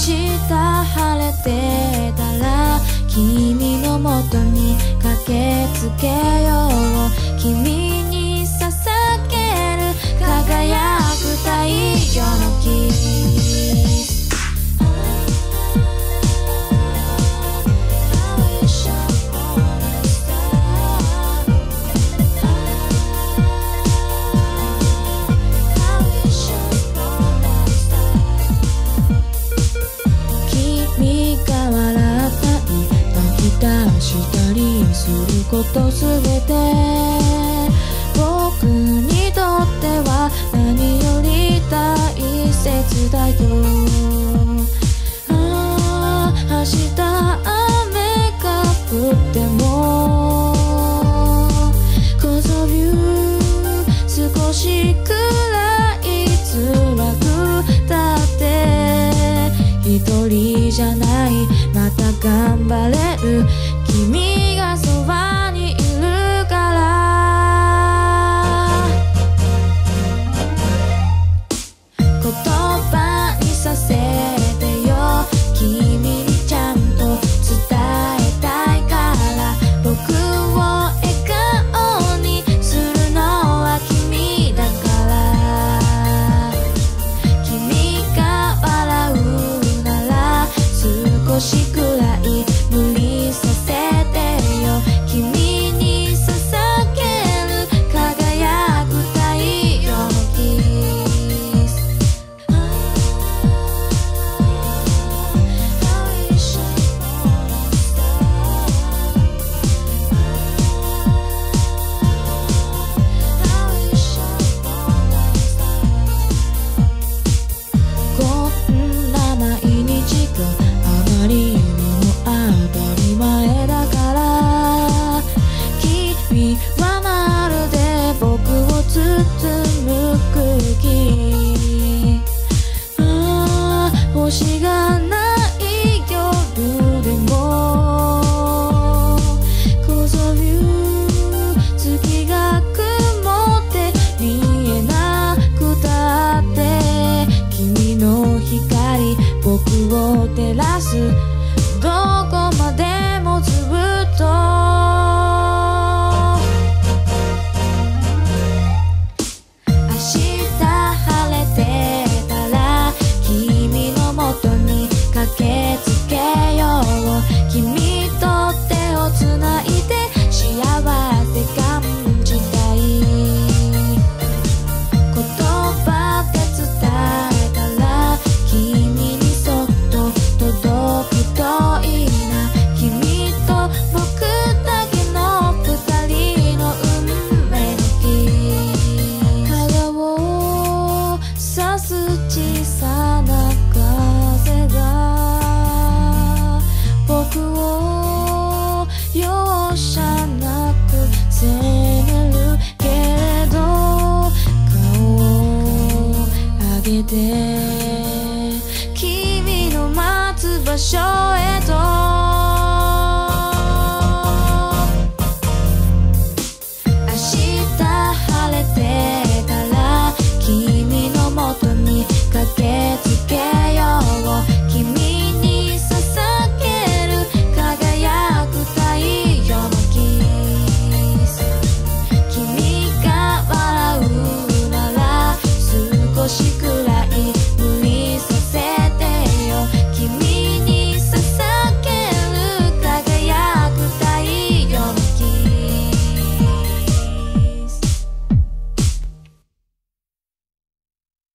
日晴れてたら君のもとに駆けつけよう。君に捧げる輝く太陽のキス。したりすることすべて僕にとっては何より大切だよ。明日雨が降っても Cause of you 少しくらい辛くだって一人じゃない、また頑張れる君がそばにいるから。言葉にさせてよ、君にちゃんと伝えたいから。僕を笑顔にするのは君だから。君が笑うなら少しくらい無理させてよ。君に捧げる輝く太陽のキス。こんな毎日があまりにも当たり前だから、君はまるで僕を包む空気。星がない夜でも Cause of you 月が曇って見えなくたって君の光僕を照らす。どこまでもずっと明日晴れてたら君のもとに駆けつけよう。君と手をつないで幸せ感じたい。言葉で伝えたら君にそっと届くといいな。君と僕だけの二人の運命の日。肌を刺す小さな風が僕を容赦なく責めるけれど、顔を上げて君の待つ場所へと